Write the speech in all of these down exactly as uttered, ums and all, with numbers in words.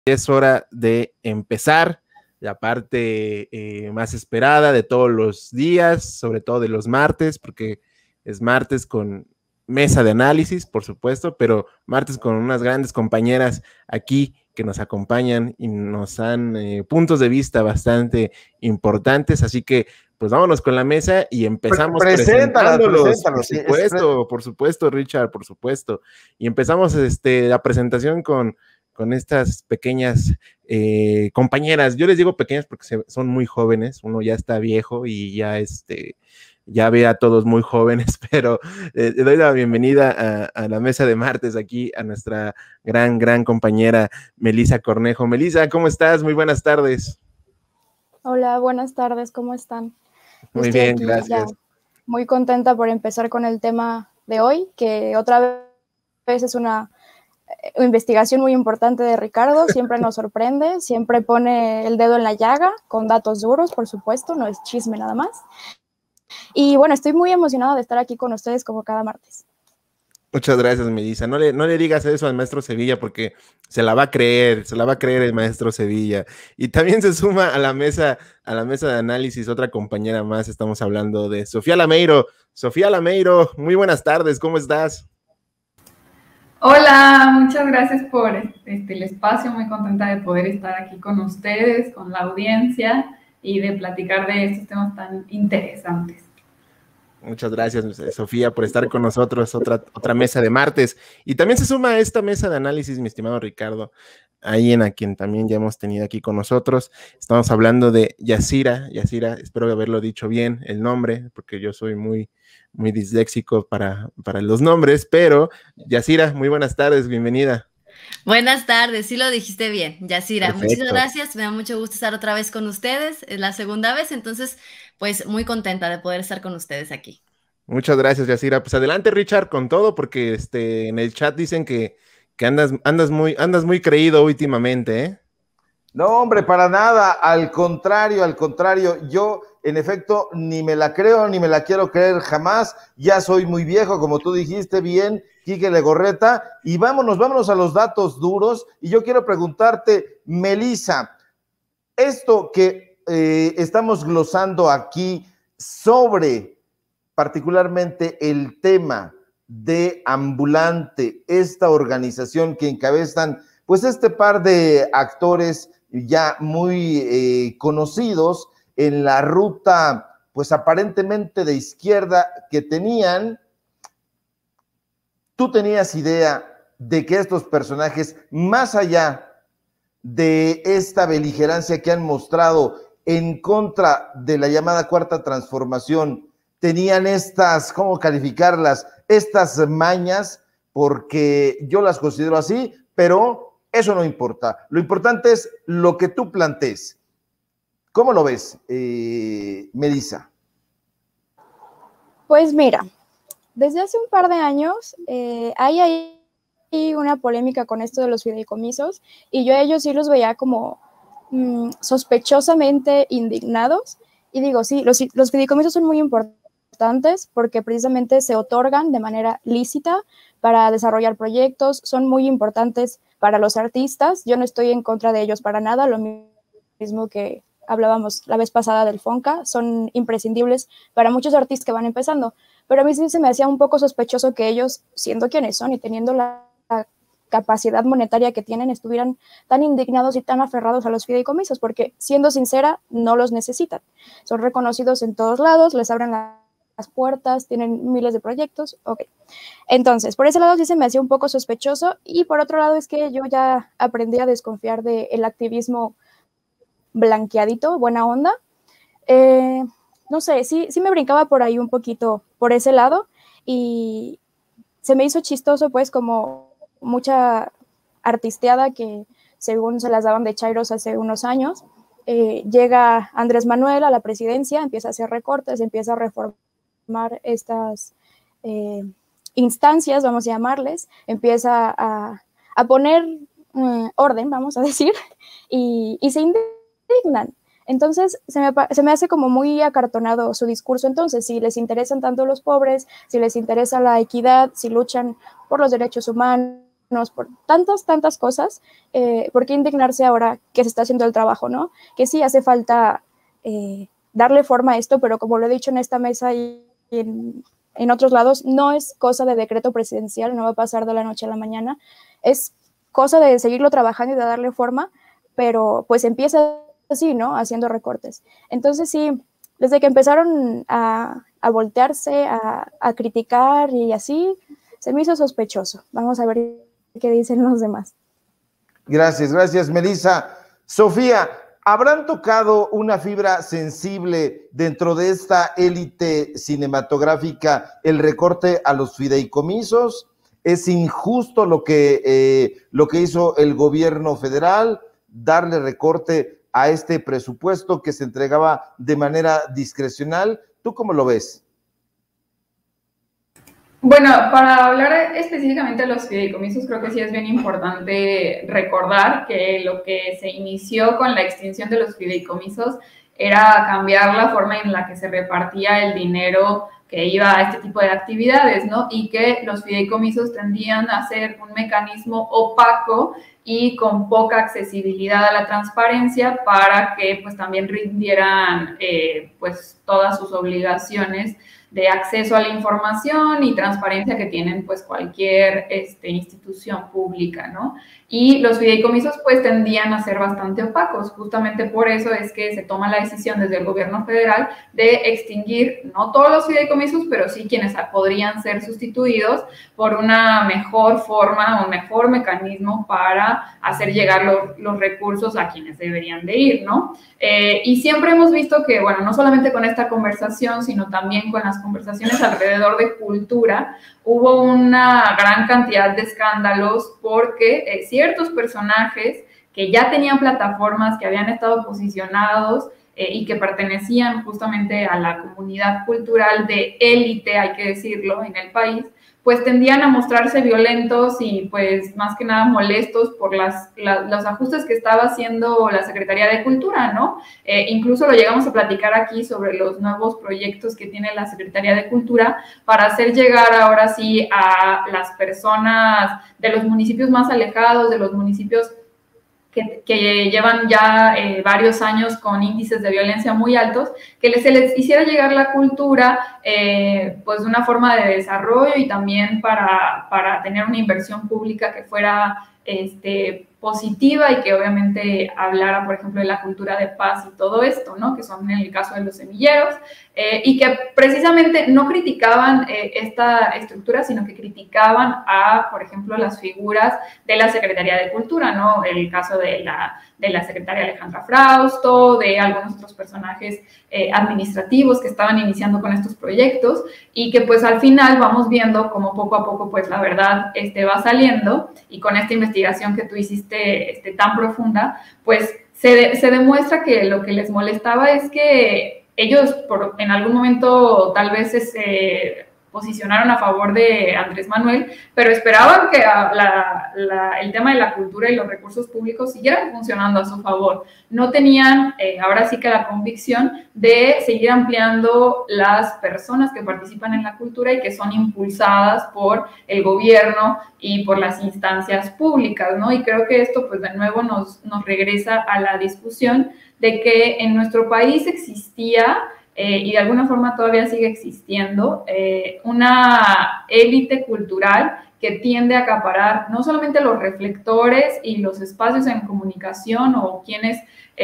Es hora de empezar la parte eh, más esperada de todos los días, sobre todo de los martes, porque es martes con mesa de análisis, por supuesto, pero martes con unas grandes compañeras aquí que nos acompañan y nos dan eh, puntos de vista bastante importantes, así que pues vámonos con la mesa y empezamos preséntalas, presentándolos, preséntalos. por supuesto, por supuesto, Richard, por supuesto, y empezamos este, la presentación con con estas pequeñas eh, compañeras. Yo les digo pequeñas porque se, son muy jóvenes, uno ya está viejo y ya, este, ya ve a todos muy jóvenes, pero eh, le doy la bienvenida a, a la mesa de martes aquí a nuestra gran, gran compañera Melissa Cornejo. Melissa, ¿cómo estás? Muy buenas tardes. Hola, buenas tardes, ¿cómo están? Yo muy bien, gracias. Ya muy contenta por empezar con el tema de hoy, que otra vez es una investigación muy importante de Ricardo, siempre nos sorprende, siempre pone el dedo en la llaga, con datos duros, por supuesto, no es chisme nada más. Y bueno, estoy muy emocionada de estar aquí con ustedes como cada martes. Muchas gracias, Melissa. No le, no le digas eso al maestro Sevilla porque se la va a creer, se la va a creer el maestro Sevilla. Y también se suma a la mesa, a la mesa de análisis otra compañera más. Estamos hablando de Sofía Lameiro. Sofía Lameiro, muy buenas tardes, ¿cómo estás? Hola, muchas gracias por este, el espacio, muy contenta de poder estar aquí con ustedes, con la audiencia y de platicar de estos temas tan interesantes. Muchas gracias, Sofía, por estar con nosotros, otra, otra mesa de martes. Y también se suma a esta mesa de análisis, mi estimado Ricardo, alguien a quien también ya hemos tenido aquí con nosotros. Estamos hablando de Yasira, Yasira, espero haberlo dicho bien el nombre, porque yo soy muy, muy disléxico para, para los nombres, pero Yasira, muy buenas tardes, bienvenida. Buenas tardes, sí lo dijiste bien, Yasira. Perfecto. Muchísimas gracias, me da mucho gusto estar otra vez con ustedes, es la segunda vez, entonces pues muy contenta de poder estar con ustedes aquí. Muchas gracias, Yasira. Pues adelante, Richard, con todo, porque este, en el chat dicen que, que andas, andas, muy, andas muy creído últimamente, ¿eh? No, hombre, para nada, al contrario, al contrario, yo en efecto ni me la creo ni me la quiero creer jamás, ya soy muy viejo, como tú dijiste bien, Quique Legorreta, y vámonos, vámonos a los datos duros, y yo quiero preguntarte, Melissa, esto que eh, estamos glosando aquí sobre particularmente el tema de Ambulante, esta organización que encabezan pues este par de actores ya muy eh, conocidos en la ruta pues aparentemente de izquierda que tenían. ¿Tú tenías idea de que estos personajes, más allá de esta beligerancia que han mostrado en contra de la llamada Cuarta Transformación, tenían estas, ¿cómo calificarlas? Estas mañas, porque yo las considero así, pero eso no importa. Lo importante es lo que tú plantees. ¿Cómo lo ves, eh, Melissa? Pues mira, desde hace un par de años eh, hay ahí una polémica con esto de los fideicomisos y yo a ellos sí los veía como mmm, sospechosamente indignados. Y digo, sí, los, los fideicomisos son muy importantes porque precisamente se otorgan de manera lícita para desarrollar proyectos, son muy importantes para los artistas. Yo no estoy en contra de ellos para nada, lo mismo que hablábamos la vez pasada del FONCA, son imprescindibles para muchos artistas que van empezando, pero a mí sí se me hacía un poco sospechoso que ellos, siendo quienes son y teniendo la, la capacidad monetaria que tienen, estuvieran tan indignados y tan aferrados a los fideicomisos, porque siendo sincera, no los necesitan. Son reconocidos en todos lados, les abren la las puertas, tienen miles de proyectos, ok. Entonces, por ese lado sí se me hacía un poco sospechoso, y por otro lado es que yo ya aprendí a desconfiar del activismo blanqueadito, buena onda. Eh, no sé, sí, sí me brincaba por ahí un poquito, por ese lado, y se me hizo chistoso, pues, como mucha artisteada que según se las daban de chairos hace unos años, eh, llega Andrés Manuel a la presidencia, empieza a hacer recortes, empieza a reformar estas eh, instancias, vamos a llamarles, empieza a, a poner eh, orden, vamos a decir, y, y se indignan. Entonces, se me, se me hace como muy acartonado su discurso. Entonces, si les interesan tanto los pobres, si les interesa la equidad, si luchan por los derechos humanos, por tantas, tantas cosas, eh, ¿por qué indignarse ahora que se está haciendo el trabajo, no? Que sí hace falta eh, darle forma a esto, pero como lo he dicho en esta mesa y en, en otros lados, no es cosa de decreto presidencial, no va a pasar de la noche a la mañana, es cosa de seguirlo trabajando y de darle forma, pero pues empieza así, ¿no? Haciendo recortes. Entonces sí, desde que empezaron a, a voltearse, a, a criticar y así, se me hizo sospechoso. Vamos a ver qué dicen los demás. Gracias, gracias, Melissa. Sofía, ¿habrán tocado una fibra sensible dentro de esta élite cinematográfica el recorte a los fideicomisos? ¿Es injusto lo que, eh, lo que hizo el gobierno federal, darle recorte a este presupuesto que se entregaba de manera discrecional? ¿Tú cómo lo ves? Bueno, para hablar específicamente de los fideicomisos, creo que sí es bien importante recordar que lo que se inició con la extinción de los fideicomisos era cambiar la forma en la que se repartía el dinero que iba a este tipo de actividades, ¿no? Y que los fideicomisos tendían a ser un mecanismo opaco y con poca accesibilidad a la transparencia para que pues también rindieran eh, pues todas sus obligaciones de acceso a la información y transparencia que tienen pues cualquier este, institución pública, ¿no? Y los fideicomisos pues tendían a ser bastante opacos, justamente por eso es que se toma la decisión desde el gobierno federal de extinguir no todos los fideicomisos, pero sí quienes podrían ser sustituidos por una mejor forma, un mejor mecanismo para hacer llegar los, los recursos a quienes deberían de ir, ¿no? Eh, y siempre hemos visto que, bueno, no solamente con esta conversación, sino también con las conversaciones alrededor de cultura, hubo una gran cantidad de escándalos porque eh, ciertos personajes que ya tenían plataformas, que habían estado posicionados eh, y que pertenecían justamente a la comunidad cultural de élite, hay que decirlo, en el país, pues tendían a mostrarse violentos y pues más que nada molestos por las, la, los ajustes que estaba haciendo la Secretaría de Cultura, ¿no? Eh, incluso lo llegamos a platicar aquí sobre los nuevos proyectos que tiene la Secretaría de Cultura para hacer llegar ahora sí a las personas de los municipios más alejados, de los municipios Que, que llevan ya eh, varios años con índices de violencia muy altos, que les, se les hiciera llegar la cultura eh, pues de una forma de desarrollo y también para, para tener una inversión pública que fuera este, positiva y que obviamente hablara, por ejemplo, de la cultura de paz y todo esto, ¿no? Que son en el caso de los semilleros, eh, y que precisamente no criticaban eh, esta estructura, sino que criticaban a, por ejemplo, las figuras de la Secretaría de Cultura, ¿no? El caso de la, de la secretaria Alejandra Frausto, de algunos otros personajes eh, administrativos que estaban iniciando con estos proyectos y que pues al final vamos viendo cómo poco a poco pues la verdad este, va saliendo y con esta investigación que tú hiciste Este, tan profunda, pues se, se demuestra que lo que les molestaba es que ellos por, en algún momento tal vez se posicionaron a favor de Andrés Manuel, pero esperaban que la, la, el tema de la cultura y los recursos públicos siguieran funcionando a su favor. No tenían, eh, ahora sí que la convicción de seguir ampliando las personas que participan en la cultura y que son impulsadas por el gobierno y por las instancias públicas, ¿no? Y creo que esto, pues, de nuevo nos, nos regresa a la discusión de que en nuestro país existía Eh, y de alguna forma todavía sigue existiendo, eh, una élite cultural que tiende a acaparar no solamente los reflectores y los espacios en comunicación o quienes,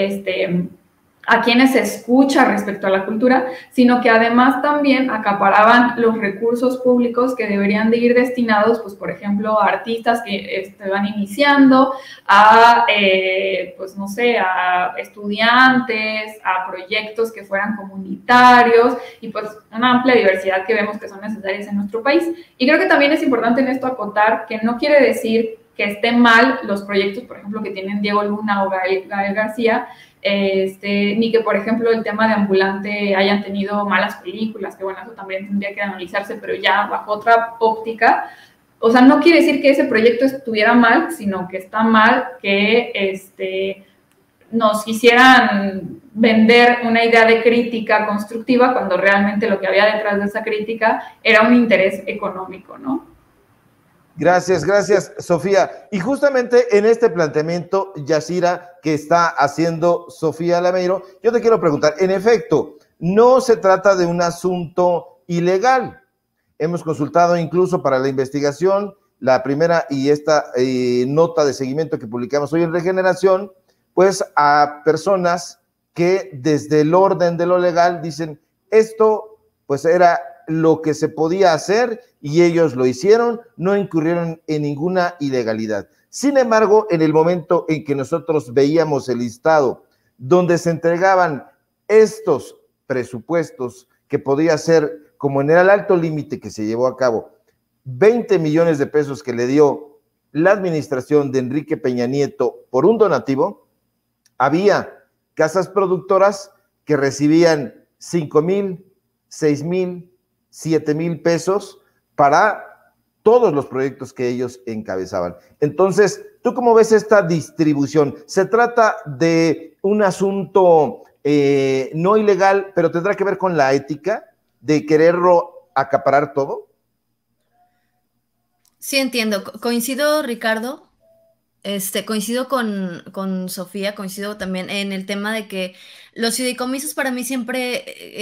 este, a quienes se escucha respecto a la cultura, sino que además también acaparaban los recursos públicos que deberían de ir destinados, pues, por ejemplo, a artistas que este, van iniciando, a, eh, pues, no sé, a estudiantes, a proyectos que fueran comunitarios y, pues, una amplia diversidad que vemos que son necesarias en nuestro país. Y creo que también es importante en esto acotar que no quiere decir que estén mal los proyectos, por ejemplo, que tienen Diego Luna o Gael, Gael García, Este, ni que, por ejemplo, el tema de Ambulante hayan tenido malas películas, que bueno, eso también tendría que analizarse, pero ya bajo otra óptica. O sea, no quiere decir que ese proyecto estuviera mal, sino que está mal que este, nos quisieran vender una idea de crítica constructiva cuando realmente lo que había detrás de esa crítica era un interés económico, ¿no? Gracias, gracias, Sofía. Y justamente en este planteamiento, Yacira, que está haciendo Sofía Lameiro, yo te quiero preguntar, en efecto, no se trata de un asunto ilegal. Hemos consultado incluso para la investigación, la primera y esta eh, nota de seguimiento que publicamos hoy en Regeneración, pues a personas que desde el orden de lo legal dicen, esto pues era lo que se podía hacer y ellos lo hicieron, no incurrieron en ninguna ilegalidad. Sin embargo, en el momento en que nosotros veíamos el listado donde se entregaban estos presupuestos que podía ser, como en el alto límite que se llevó a cabo, veinte millones de pesos que le dio la administración de Enrique Peña Nieto por un donativo, había casas productoras que recibían cinco mil, seis mil, siete mil pesos para todos los proyectos que ellos encabezaban. Entonces, ¿tú cómo ves esta distribución? ¿Se trata de un asunto eh, no ilegal, pero tendrá que ver con la ética de quererlo acaparar todo? Sí, entiendo. Co- Coincido, Ricardo. Este, coincido con, con Sofía, coincido también en el tema de que los fideicomisos para mí siempre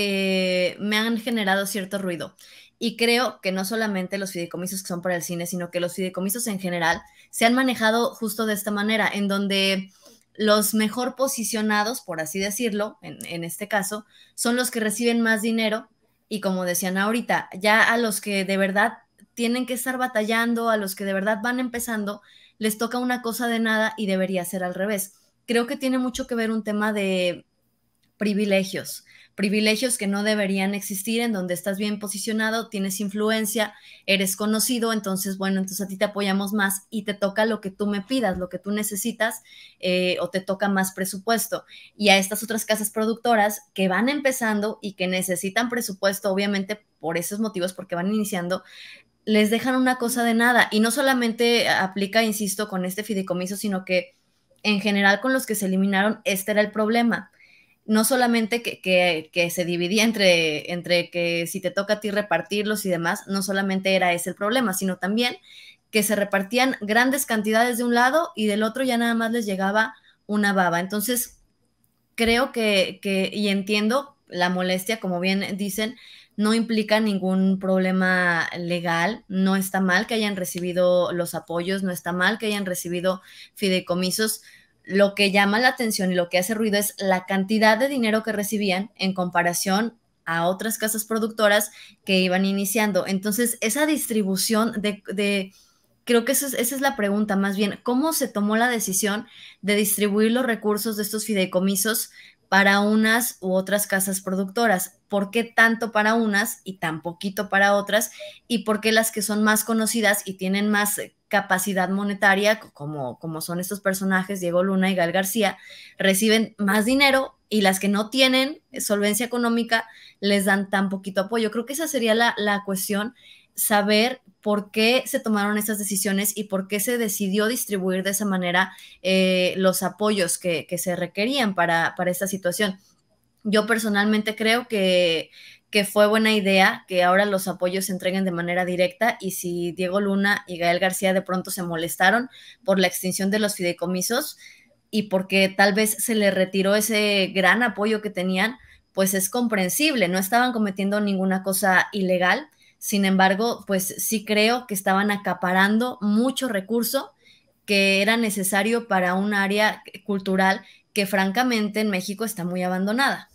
eh, me han generado cierto ruido. Y creo que no solamente los fideicomisos que son para el cine, sino que los fideicomisos en general se han manejado justo de esta manera, en donde los mejor posicionados, por así decirlo, en, en este caso, son los que reciben más dinero y como decían ahorita, ya a los que de verdad tienen que estar batallando, a los que de verdad van empezando, les toca una cosa de nada y debería ser al revés. Creo que tiene mucho que ver un tema de privilegios, privilegios que no deberían existir, en donde estás bien posicionado, tienes influencia, eres conocido, entonces, bueno, entonces a ti te apoyamos más y te toca lo que tú me pidas, lo que tú necesitas, eh, o te toca más presupuesto. Y a estas otras casas productoras que van empezando y que necesitan presupuesto, obviamente por esos motivos, porque van iniciando, les dejan una cosa de nada. Y no solamente aplica, insisto, con este fideicomiso, sino que en general con los que se eliminaron, este era el problema. No solamente que, que, que se dividía entre, entre que si te toca a ti repartirlos y demás, no solamente era ese el problema, sino también que se repartían grandes cantidades de un lado y del otro ya nada más les llegaba una baba. Entonces, creo que, que y entiendo la molestia, como bien dicen, no implica ningún problema legal, no está mal que hayan recibido los apoyos, no está mal que hayan recibido fideicomisos. Lo que llama la atención y lo que hace ruido es la cantidad de dinero que recibían en comparación a otras casas productoras que iban iniciando. Entonces, esa distribución de, de creo que esa es, esa es la pregunta más bien, ¿cómo se tomó la decisión de distribuir los recursos de estos fideicomisos para unas u otras casas productoras? ¿Por qué tanto para unas y tan poquito para otras? ¿Y por qué las que son más conocidas y tienen más capacidad monetaria, como, como son estos personajes, Diego Luna y Gael García, reciben más dinero y las que no tienen solvencia económica les dan tan poquito apoyo? Creo que esa sería la, la cuestión, saber por qué se tomaron estas decisiones y por qué se decidió distribuir de esa manera eh, los apoyos que, que se requerían para, para esta situación. Yo personalmente creo que, que fue buena idea que ahora los apoyos se entreguen de manera directa, y si Diego Luna y Gael García de pronto se molestaron por la extinción de los fideicomisos y porque tal vez se les retiró ese gran apoyo que tenían, pues es comprensible, no estaban cometiendo ninguna cosa ilegal. Sin embargo, pues sí creo que estaban acaparando mucho recurso que era necesario para un área cultural que francamente en México está muy abandonada.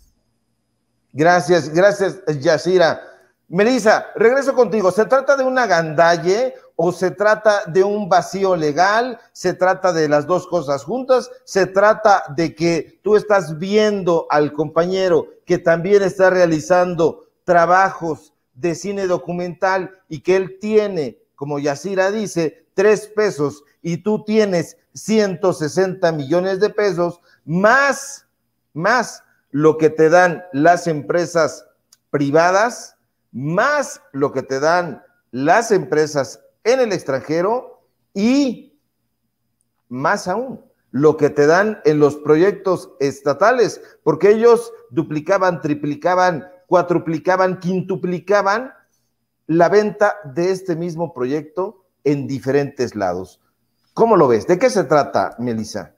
Gracias, gracias, Yacira. Melissa, regreso contigo. ¿Se trata de una gandalle o se trata de un vacío legal? ¿Se trata de las dos cosas juntas? ¿Se trata de que tú estás viendo al compañero que también está realizando trabajos de cine documental y que él tiene, como Yacira dice, tres pesos y tú tienes ciento sesenta millones de pesos, más, más lo que te dan las empresas privadas, más lo que te dan las empresas en el extranjero y más aún lo que te dan en los proyectos estatales, porque ellos duplicaban, triplicaban, cuatruplicaban, quintuplicaban la venta de este mismo proyecto en diferentes lados. ¿Cómo lo ves? ¿De qué se trata, Melissa?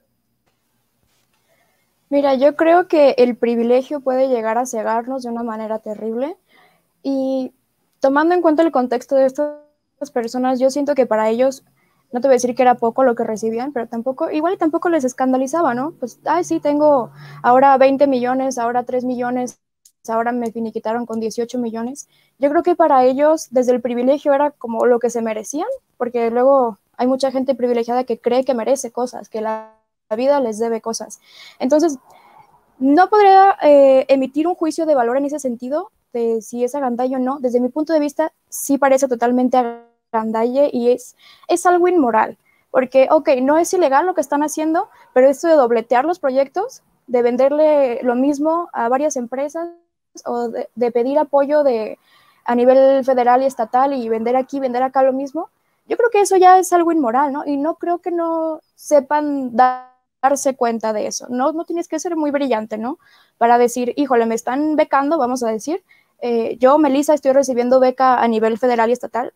Mira, yo creo que el privilegio puede llegar a cegarnos de una manera terrible y tomando en cuenta el contexto de estas personas, yo siento que para ellos, no te voy a decir que era poco lo que recibían, pero tampoco, igual y tampoco les escandalizaba, ¿no? Pues, ay, sí, tengo ahora veinte millones, ahora tres millones, ahora me finiquitaron con dieciocho millones. Yo creo que para ellos, desde el privilegio era como lo que se merecían, porque luego hay mucha gente privilegiada que cree que merece cosas, que la la vida les debe cosas. Entonces, no podría eh, emitir un juicio de valor en ese sentido, de si es agandalle o no. Desde mi punto de vista, sí parece totalmente agandalle y es, es algo inmoral. Porque, ok, no es ilegal lo que están haciendo, pero esto de dobletear los proyectos, de venderle lo mismo a varias empresas o de, de pedir apoyo de, a nivel federal y estatal y vender aquí, vender acá lo mismo, yo creo que eso ya es algo inmoral, ¿no? Y no creo que no sepan dar darse cuenta de eso. No, no tienes que ser muy brillante, ¿no? Para decir, híjole, me están becando, vamos a decir, eh, yo, Melissa, estoy recibiendo beca a nivel federal y estatal.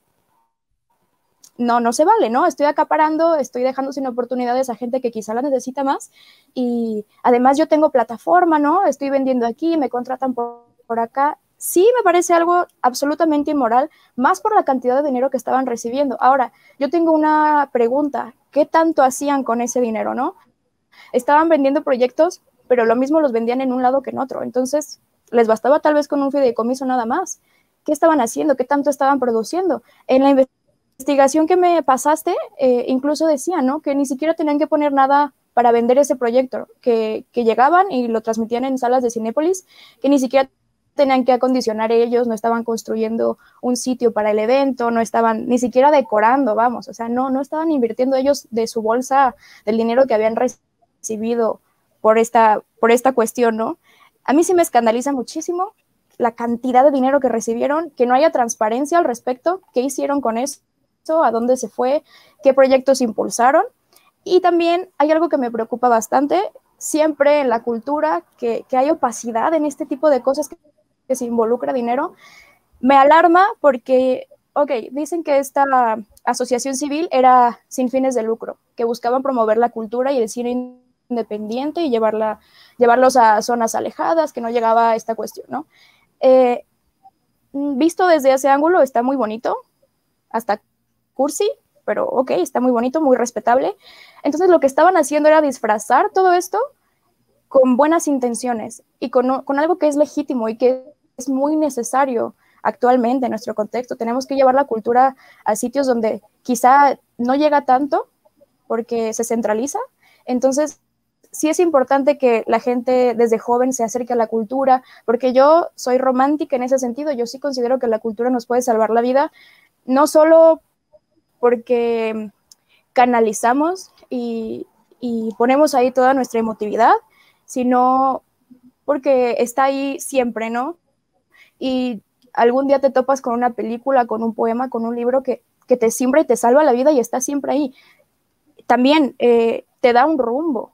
No, no se vale, ¿no? Estoy acaparando, estoy dejando sin oportunidades a gente que quizá la necesita más y además yo tengo plataforma, ¿no? Estoy vendiendo aquí, me contratan por, por acá. Sí me parece algo absolutamente inmoral, más por la cantidad de dinero que estaban recibiendo. Ahora, yo tengo una pregunta, ¿qué tanto hacían con ese dinero, no? Estaban vendiendo proyectos, pero lo mismo los vendían en un lado que en otro. Entonces, les bastaba tal vez con un fideicomiso nada más. ¿Qué estaban haciendo? ¿Qué tanto estaban produciendo? En la investigación que me pasaste, eh, incluso decía, ¿no? Que ni siquiera tenían que poner nada para vender ese proyecto, que, que llegaban y lo transmitían en salas de Cinépolis, que ni siquiera tenían que acondicionar ellos, no estaban construyendo un sitio para el evento, no estaban ni siquiera decorando, vamos, o sea, no, no estaban invirtiendo ellos de su bolsa, del dinero que habían recibido recibido por esta, por esta cuestión, ¿no? A mí sí me escandaliza muchísimo la cantidad de dinero que recibieron, que no haya transparencia al respecto, qué hicieron con eso, a dónde se fue, qué proyectos impulsaron. Y también hay algo que me preocupa bastante, siempre en la cultura, que, que hay opacidad en este tipo de cosas que, que se involucra dinero. Me alarma porque, ok, dicen que esta asociación civil era sin fines de lucro, que buscaban promover la cultura y el cine independiente y llevarla, llevarlos a zonas alejadas, que no llegaba a esta cuestión, ¿no? Eh, visto desde ese ángulo está muy bonito, hasta cursi, pero ok, está muy bonito, muy respetable. Entonces lo que estaban haciendo era disfrazar todo esto con buenas intenciones y con, con algo que es legítimo y que es muy necesario actualmente en nuestro contexto. Tenemos que llevar la cultura a sitios donde quizá no llega tanto porque se centraliza. Entonces, sí es importante que la gente desde joven se acerque a la cultura, porque yo soy romántica en ese sentido. Yo sí considero que la cultura nos puede salvar la vida, no solo porque canalizamos y, y ponemos ahí toda nuestra emotividad, sino porque está ahí siempre, ¿no? Y algún día te topas con una película, con un poema, con un libro que, que te siembra y te salva la vida y está siempre ahí. También eh, te da un rumbo.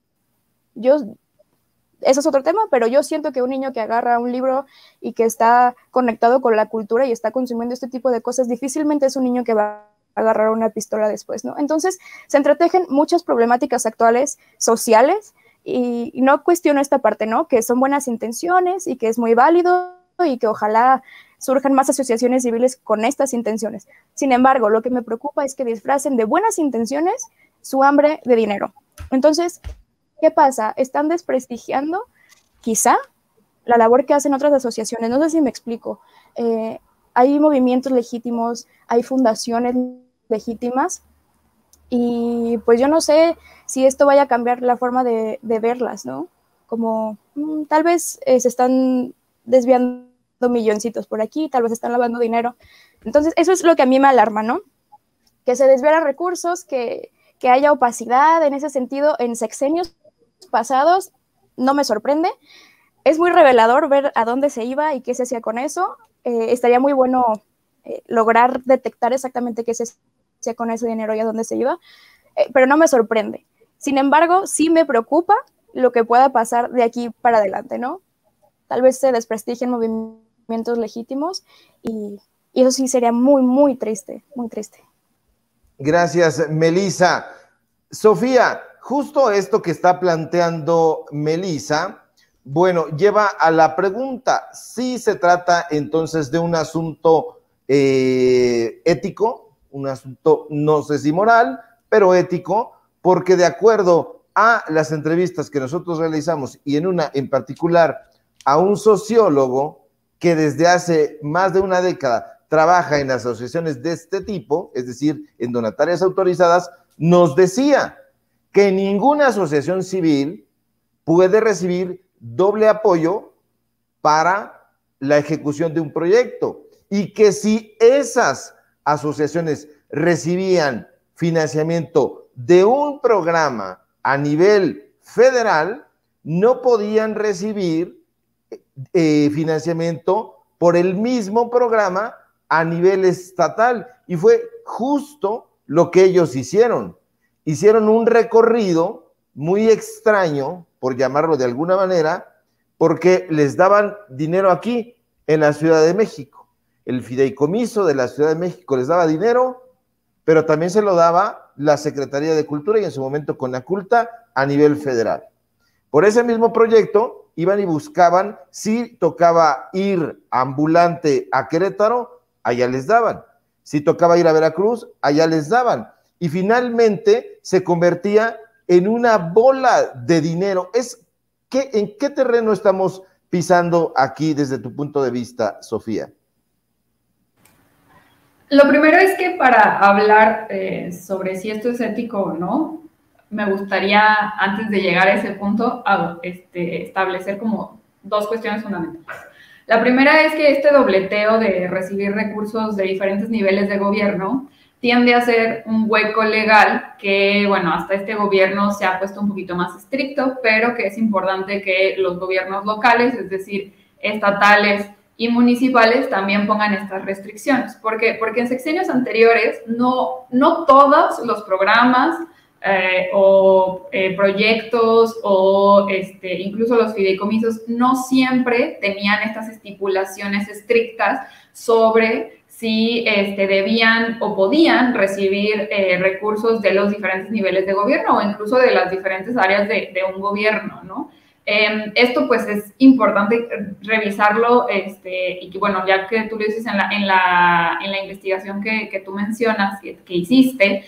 Yo, eso es otro tema, pero yo siento que un niño que agarra un libro y que está conectado con la cultura y está consumiendo este tipo de cosas, difícilmente es un niño que va a agarrar una pistola después, ¿no? Entonces, se entretejen muchas problemáticas actuales, sociales, y, y no cuestiono esta parte, ¿no? Que son buenas intenciones y que es muy válido y que ojalá surjan más asociaciones civiles con estas intenciones. Sin embargo, lo que me preocupa es que disfracen de buenas intenciones su hambre de dinero. Entonces, ¿qué pasa? Están desprestigiando, quizá, la labor que hacen otras asociaciones. No sé si me explico. Eh, hay movimientos legítimos, hay fundaciones legítimas, y pues yo no sé si esto vaya a cambiar la forma de, de verlas, ¿no? Como mmm, tal vez eh, se están desviando milloncitos por aquí, tal vez están lavando dinero. Entonces, eso es lo que a mí me alarma, ¿no? Que se desvieran recursos, que, que haya opacidad en ese sentido en sexenios pasados, no me sorprende. Es muy revelador ver a dónde se iba y qué se hacía con eso. Eh, estaría muy bueno eh, lograr detectar exactamente qué se hacía con ese dinero y a dónde se iba, eh, pero no me sorprende. Sin embargo, sí me preocupa lo que pueda pasar de aquí para adelante, ¿no? Tal vez se desprestigien movimientos legítimos y, y eso sí sería muy, muy triste, muy triste. Gracias, Melissa. Sofía, justo esto que está planteando Melissa, bueno, lleva a la pregunta, si se trata entonces de un asunto eh, ético, un asunto no sé si moral, pero ético, porque de acuerdo a las entrevistas que nosotros realizamos y en una en particular a un sociólogo que desde hace más de una década trabaja en asociaciones de este tipo, es decir, en donatarias autorizadas, nos decía que ninguna asociación civil puede recibir doble apoyo para la ejecución de un proyecto y que si esas asociaciones recibían financiamiento de un programa a nivel federal, no podían recibir eh, financiamiento por el mismo programa a nivel estatal, y fue justo lo que ellos hicieron. Hicieron un recorrido muy extraño, por llamarlo de alguna manera, porque les daban dinero aquí, en la Ciudad de México. El fideicomiso de la Ciudad de México les daba dinero, pero también se lo daba la Secretaría de Cultura y en su momento Conaculta a nivel federal. Por ese mismo proyecto, iban y buscaban si tocaba ir ambulante a Querétaro, allá les daban. Si tocaba ir a Veracruz, allá les daban. Y finalmente se convertía en una bola de dinero. Es que, ¿en qué terreno estamos pisando aquí desde tu punto de vista, Sofía? Lo primero es que para hablar eh, sobre si esto es ético o no, me gustaría, antes de llegar a ese punto, a, este, establecer como dos cuestiones fundamentales. La primera es que este dobleteo de recibir recursos de diferentes niveles de gobierno tiende a ser un hueco legal que, bueno, hasta este gobierno se ha puesto un poquito más estricto, pero que es importante que los gobiernos locales, es decir, estatales y municipales, también pongan estas restricciones. ¿Por qué? Porque en sexenios anteriores no, no todos los programas Eh, o eh, proyectos o este, incluso los fideicomisos no siempre tenían estas estipulaciones estrictas sobre si este, debían o podían recibir eh, recursos de los diferentes niveles de gobierno o incluso de las diferentes áreas de, de un gobierno, ¿no? Eh, esto pues es importante revisarlo este, y que bueno, ya que tú lo dices en la, en la, en la investigación que, que tú mencionas, que, que hiciste,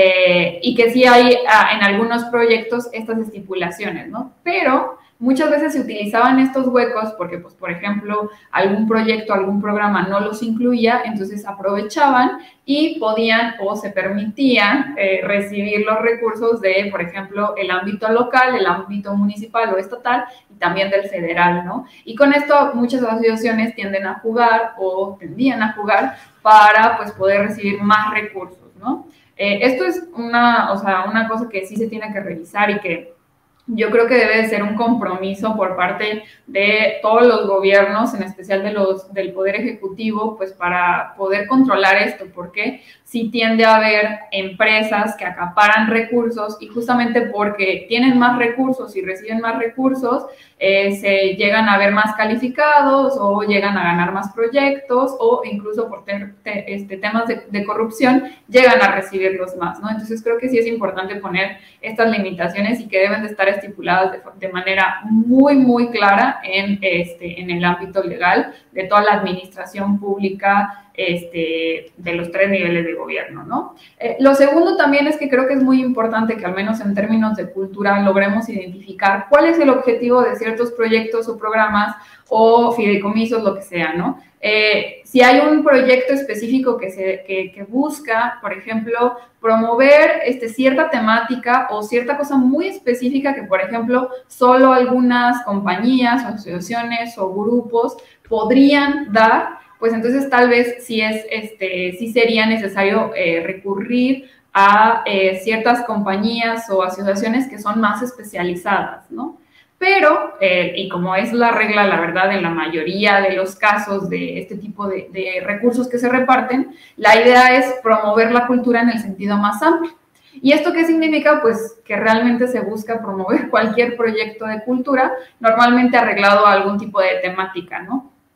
eh, y que sí hay ah, en algunos proyectos estas estipulaciones, ¿no? Pero muchas veces se utilizaban estos huecos porque, pues, por ejemplo, algún proyecto, algún programa no los incluía, entonces aprovechaban y podían o se permitían eh, recibir los recursos de, por ejemplo, el ámbito local, el ámbito municipal o estatal y también del federal, ¿no? Y con esto muchas asociaciones tienden a jugar o tendían a jugar para, pues, poder recibir más recursos, ¿no? Eh, esto es una, o sea, una cosa que sí se tiene que revisar y que yo creo que debe de ser un compromiso por parte de todos los gobiernos, en especial de los, del Poder Ejecutivo, pues para poder controlar esto, porque sí tiende a haber empresas que acaparan recursos y justamente porque tienen más recursos y reciben más recursos, eh, se llegan a ver más calificados o llegan a ganar más proyectos o incluso por te, te, este, temas de, de corrupción llegan a recibirlos más, ¿no? Entonces creo que sí es importante poner estas limitaciones y que deben de estar estipuladas de, de manera muy, muy clara en, este, en el ámbito legal de toda la administración pública este, de los tres niveles de gobierno, ¿no? Eh, lo segundo también es que creo que es muy importante que al menos en términos de cultura logremos identificar cuál es el objetivo de ciertos proyectos o programas o fideicomisos, lo que sea, ¿no? Eh, si hay un proyecto específico que, se, que, que busca, por ejemplo, promover este, cierta temática o cierta cosa muy específica que, por ejemplo, solo algunas compañías, asociaciones o grupos podrían dar, pues entonces tal vez sí, es, este, sí sería necesario eh, recurrir a eh, ciertas compañías o asociaciones que son más especializadas, ¿no? Pero, eh, y como es la regla, la verdad, en la mayoría de los casos de este tipo de, de recursos que se reparten, la idea es promover la cultura en el sentido más amplio. ¿Y esto qué significa? Pues que realmente se busca promover cualquier proyecto de cultura, normalmente arreglado a algún tipo de temática, ¿no?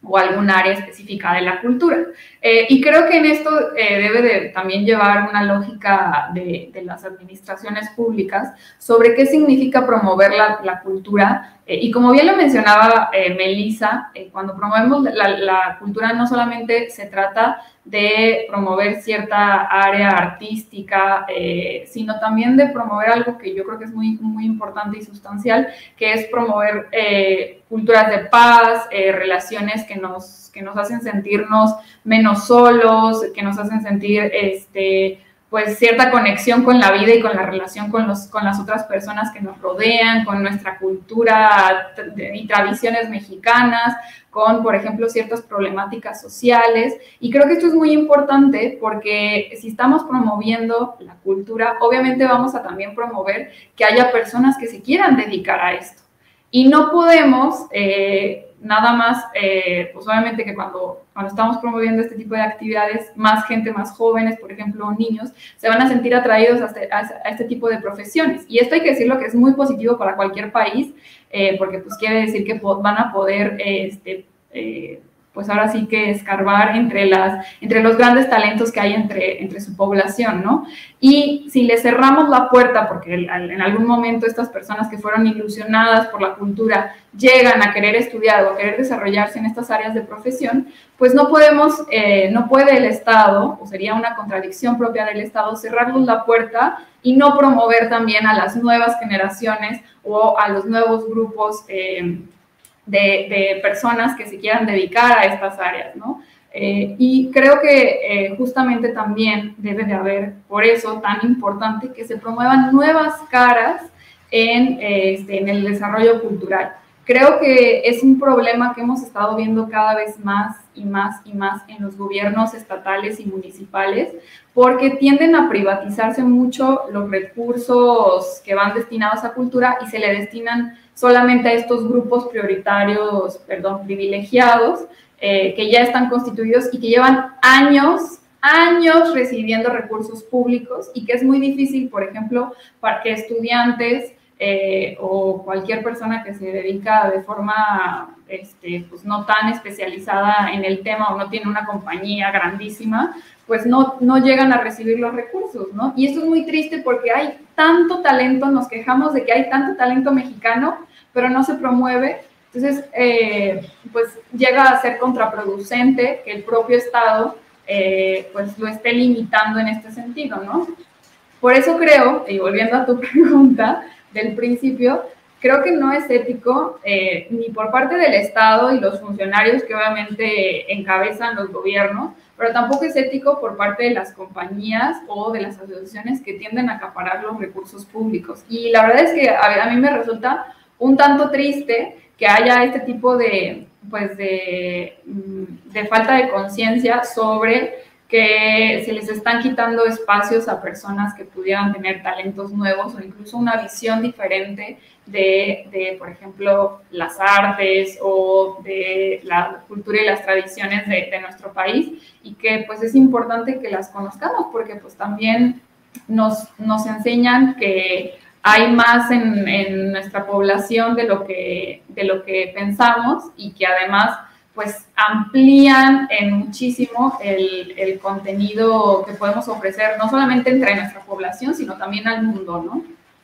o algún área específica de la cultura. Eh, y creo que en esto eh, debe de también llevar una lógica de, de las administraciones públicas sobre qué significa promover la, la cultura. Eh, y como bien lo mencionaba eh, Melissa, eh, cuando promovemos la, la cultura no solamente se trata de promover cierta área artística, eh, sino también de promover algo que yo creo que es muy, muy importante y sustancial, que es promover eh, culturas de paz, eh, relaciones que nos, que nos hacen sentirnos menos solos, que nos hacen sentir este, pues cierta conexión con la vida y con la relación con, los, con las otras personas que nos rodean, con nuestra cultura y tradiciones mexicanas, con, por ejemplo, ciertas problemáticas sociales. Y creo que esto es muy importante porque si estamos promoviendo la cultura, obviamente vamos a también promover que haya personas que se quieran dedicar a esto. Y no podemos eh, nada más, eh, pues obviamente que cuando, cuando estamos promoviendo este tipo de actividades, más gente, más jóvenes, por ejemplo, niños, se van a sentir atraídos a este, a este tipo de profesiones. Y esto hay que decirlo que es muy positivo para cualquier país, eh, porque pues quiere decir que van a poder, eh, este, eh, pues ahora sí que escarbar entre, las, entre los grandes talentos que hay entre, entre su población, ¿no? Y si le cerramos la puerta, porque en algún momento estas personas que fueron ilusionadas por la cultura llegan a querer estudiar o a querer desarrollarse en estas áreas de profesión, pues no podemos, eh, no puede el Estado, o sería una contradicción propia del Estado, cerrarnos la puerta y no promover también a las nuevas generaciones o a los nuevos grupos eh, De, de personas que se quieran dedicar a estas áreas, ¿no? Eh, y creo que eh, justamente también debe de haber, por eso, tan importante que se promuevan nuevas caras en, eh, este, en el desarrollo cultural. Creo que es un problema que hemos estado viendo cada vez más y más y más en los gobiernos estatales y municipales, porque tienden a privatizarse mucho los recursos que van destinados a cultura y se le destinan solamente a estos grupos prioritarios, perdón, privilegiados, eh, que ya están constituidos y que llevan años, años recibiendo recursos públicos y que es muy difícil, por ejemplo, para que estudiantes eh, o cualquier persona que se dedica de forma este, pues no tan especializada en el tema o no tiene una compañía grandísima, pues no, no llegan a recibir los recursos, ¿no? Y esto es muy triste porque hay tanto talento, nos quejamos de que hay tanto talento mexicano, pero no se promueve. Entonces, eh, pues llega a ser contraproducente que el propio Estado eh, pues lo esté limitando en este sentido, ¿no? Por eso creo, y volviendo a tu pregunta del principio, creo que no es ético eh, ni por parte del Estado y los funcionarios que obviamente encabezan los gobiernos, pero tampoco es ético por parte de las compañías o de las asociaciones que tienden a acaparar los recursos públicos. Y la verdad es que a, a mí me resulta un tanto triste que haya este tipo de, pues de, de falta de conciencia sobre que se les están quitando espacios a personas que pudieran tener talentos nuevos o incluso una visión diferente de, de, por ejemplo, las artes o de la cultura y las tradiciones de, de nuestro país, y que pues es importante que las conozcamos porque pues también nos, nos enseñan que hay más en, en nuestra población de lo que, de lo que pensamos y que además pues amplían en muchísimo el, el contenido que podemos ofrecer, no solamente entre nuestra población, sino también al mundo, ¿no?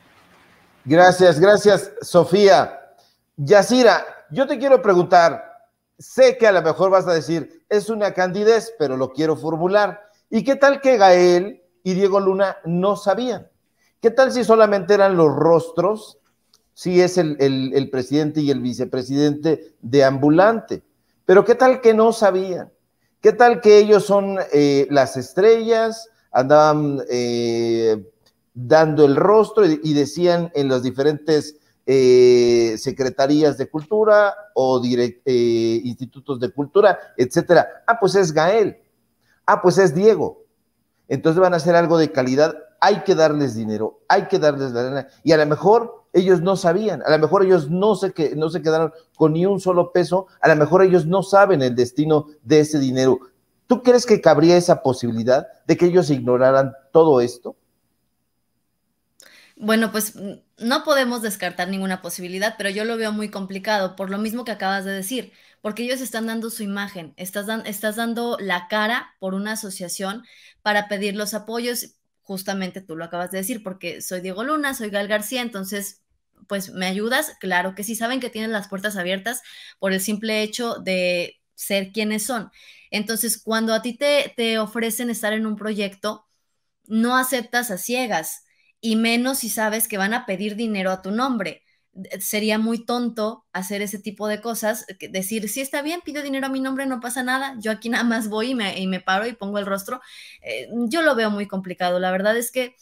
Gracias, gracias, Sofía. Yacira, yo te quiero preguntar, sé que a lo mejor vas a decir, es una candidez, pero lo quiero formular. ¿Y qué tal que Gael y Diego Luna no sabían? ¿Qué tal si solamente eran los rostros, si es el, el, el presidente y el vicepresidente de ambulante? Pero ¿qué tal que no sabían? ¿Qué tal que ellos son eh, las estrellas, andaban eh, dando el rostro y, y decían en las diferentes eh, secretarías de cultura o direct, eh, institutos de cultura, etcétera? Ah, pues es Gael. Ah, pues es Diego. Entonces van a hacer algo de calidad. Hay que darles dinero, hay que darles la lana. Y a lo mejor ellos no sabían, a lo mejor ellos no se, que, no se quedaron con ni un solo peso, a lo mejor ellos no saben el destino de ese dinero. ¿Tú crees que cabría esa posibilidad de que ellos ignoraran todo esto? Bueno, pues no podemos descartar ninguna posibilidad, pero yo lo veo muy complicado por lo mismo que acabas de decir, porque ellos están dando su imagen, estás, dan, estás dando la cara por una asociación para pedir los apoyos, justamente tú lo acabas de decir, porque soy Diego Luna, soy Gal García, entonces, pues, ¿me ayudas? Claro que sí, saben que tienen las puertas abiertas por el simple hecho de ser quienes son. Entonces, cuando a ti te, te ofrecen estar en un proyecto, no aceptas a ciegas, y menos si sabes que van a pedir dinero a tu nombre. Sería muy tonto hacer ese tipo de cosas, decir, sí, está bien, pido dinero a mi nombre, no pasa nada, yo aquí nada más voy y me, y me paro y pongo el rostro. Eh, yo lo veo muy complicado. La verdad es que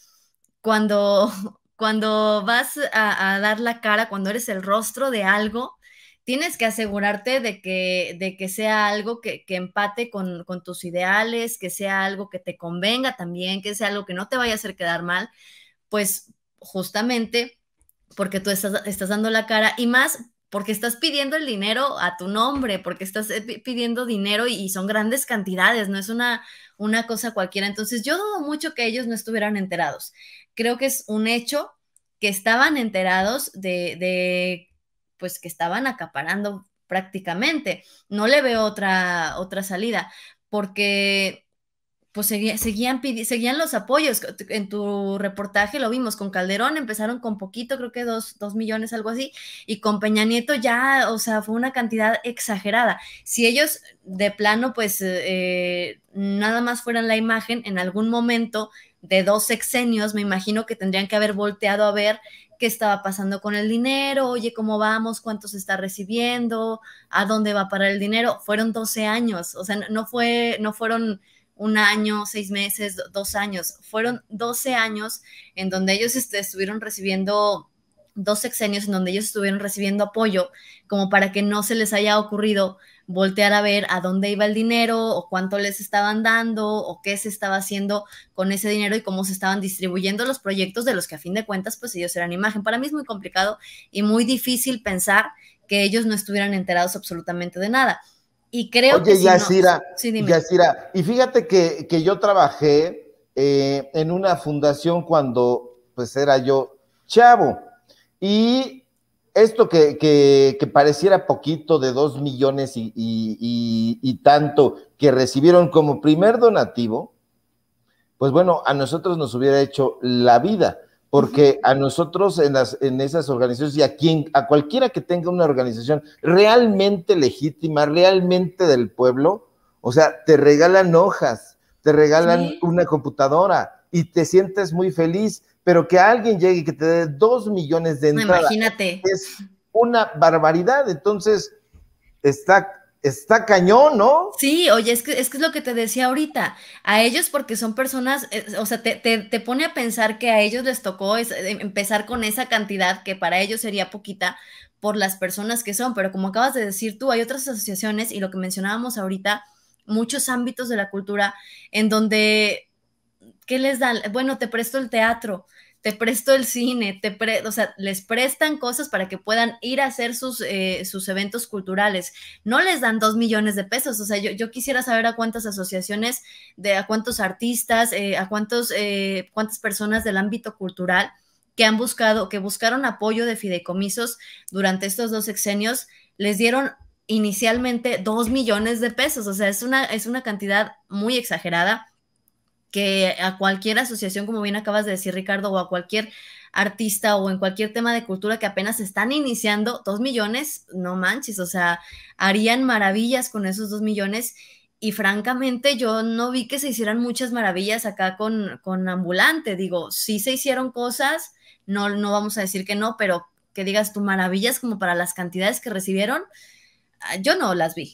cuando, cuando vas a, a dar la cara, cuando eres el rostro de algo, tienes que asegurarte de que, de que sea algo que, que empate con, con tus ideales, que sea algo que te convenga también, que sea algo que no te vaya a hacer quedar mal, pues justamente porque tú estás, estás dando la cara, y más porque estás pidiendo el dinero a tu nombre, porque estás pidiendo dinero y, y son grandes cantidades, no es una, una cosa cualquiera. Entonces yo dudo mucho que ellos no estuvieran enterados. Creo que es un hecho que estaban enterados de, de pues que estaban acaparando prácticamente. No le veo otra, otra salida, porque pues seguía, seguían, seguían los apoyos. En tu reportaje lo vimos, con Calderón empezaron con poquito, creo que dos, dos millones, algo así, y con Peña Nieto ya, o sea, fue una cantidad exagerada. Si ellos de plano, pues eh, nada más fueran la imagen, en algún momento de dos sexenios, me imagino que tendrían que haber volteado a ver qué estaba pasando con el dinero, oye, ¿cómo vamos? ¿Cuánto se está recibiendo? ¿A dónde va a parar el dinero? Fueron doce años, o sea, no, fue, no fueron un año, seis meses, dos años, fueron doce años en donde ellos est estuvieron recibiendo, dos sexenios en donde ellos estuvieron recibiendo apoyo, como para que no se les haya ocurrido voltear a ver a dónde iba el dinero, o cuánto les estaban dando, o qué se estaba haciendo con ese dinero y cómo se estaban distribuyendo los proyectos de los que a fin de cuentas pues ellos eran imagen. Para mí es muy complicado y muy difícil pensar que ellos no estuvieran enterados absolutamente de nada. Y creo Oye, que si Yacira, no... Sí, dime. Yacira, y fíjate que, que yo trabajé eh, en una fundación cuando pues era yo chavo, y esto que, que, que pareciera poquito de dos millones y, y, y, y tanto que recibieron como primer donativo, pues bueno, a nosotros nos hubiera hecho la vida, porque a nosotros en, las, en esas organizaciones, y a, quien, a cualquiera que tenga una organización realmente legítima, realmente del pueblo, o sea, te regalan hojas, te regalan ¿sí? una computadora y te sientes muy feliz, pero que alguien llegue y que te dé dos millones de entrada, imagínate, es una barbaridad. Entonces, está... Está cañón, ¿no? Sí, oye, es que, es que es lo que te decía ahorita, a ellos porque son personas, eh, o sea, te, te, te pone a pensar que a ellos les tocó es, eh, empezar con esa cantidad que para ellos sería poquita por las personas que son, pero como acabas de decir tú, hay otras asociaciones y lo que mencionábamos ahorita, muchos ámbitos de la cultura en donde, ¿qué les dan? Bueno, te presto el teatro, te presto el cine, te pre o sea, les prestan cosas para que puedan ir a hacer sus, eh, sus eventos culturales. No les dan dos millones de pesos. O sea, yo, yo quisiera saber a cuántas asociaciones, de a cuántos artistas, eh, a cuántos, eh, cuántas personas del ámbito cultural que han buscado, que buscaron apoyo de fideicomisos durante estos dos sexenios, les dieron inicialmente dos millones de pesos. O sea, es una, es una cantidad muy exagerada, que a cualquier asociación, como bien acabas de decir, Ricardo, o a cualquier artista o en cualquier tema de cultura que apenas están iniciando, dos millones, no manches, o sea, harían maravillas con esos dos millones. Y francamente yo no vi que se hicieran muchas maravillas acá con, con Ambulante. Digo, sí se hicieron cosas, no, no vamos a decir que no, pero que digas tú maravillas como para las cantidades que recibieron, yo no las vi.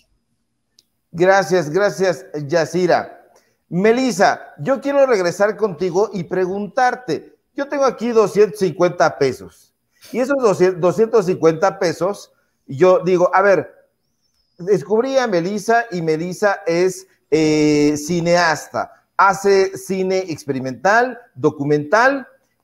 Gracias, gracias, Yacira. Melissa, yo quiero regresar contigo y preguntarte, yo tengo aquí doscientos cincuenta pesos, y esos doscientos cincuenta pesos, yo digo, a ver, descubrí a Melissa, y Melissa es eh, cineasta, hace cine experimental, documental,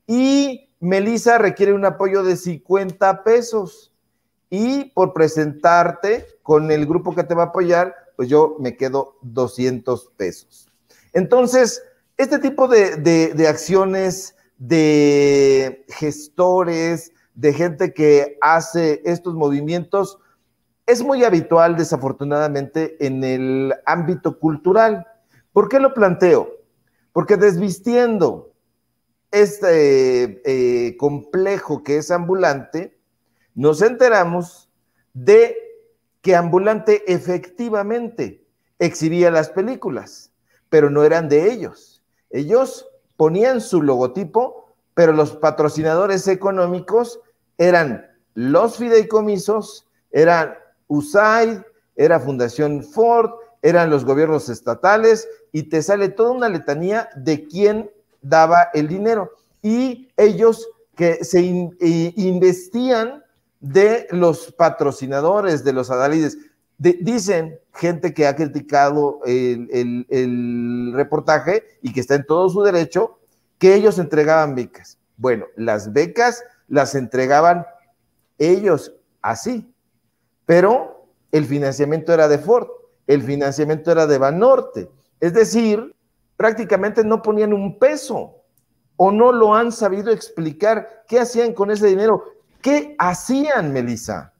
y Melissa requiere un apoyo de cincuenta pesos, y por presentarte con el grupo que te va a apoyar, pues yo me quedo doscientos pesos. Entonces, este tipo de, de, de acciones de gestores, de gente que hace estos movimientos, es muy habitual, desafortunadamente, en el ámbito cultural. ¿Por qué lo planteo? Porque desvistiendo este eh, complejo que es Ambulante, nos enteramos de que Ambulante efectivamente exhibía las películas, pero no eran de ellos. Ellos ponían su logotipo, pero los patrocinadores económicos eran los fideicomisos, eran U S A I D, era Fundación Ford, eran los gobiernos estatales, y te sale toda una letanía de quién daba el dinero. Y ellos que se in, eh, investían de los patrocinadores, de los adalides. De, dicen gente que ha criticado el, el, el reportaje y que está en todo su derecho, que ellos entregaban becas. Bueno, las becas las entregaban ellos así, pero el financiamiento era de Ford, el financiamiento era de Banorte. Es decir, prácticamente no ponían un peso o no lo han sabido explicar. ¿Qué hacían con ese dinero? ¿Qué hacían, Melissa?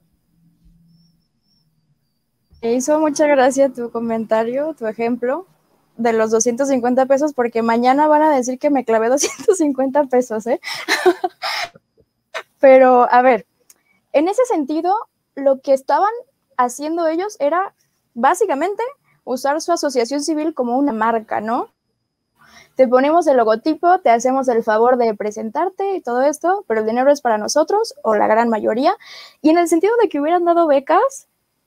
Me hizo mucha gracia tu comentario, tu ejemplo de los doscientos cincuenta pesos, porque mañana van a decir que me clavé doscientos cincuenta pesos, ¿eh? Pero, a ver, en ese sentido, lo que estaban haciendo ellos era básicamente usar su asociación civil como una marca, ¿no? Te ponemos el logotipo, te hacemos el favor de presentarte y todo esto, pero el dinero es para nosotros, o la gran mayoría. Y en el sentido de que hubieran dado becas,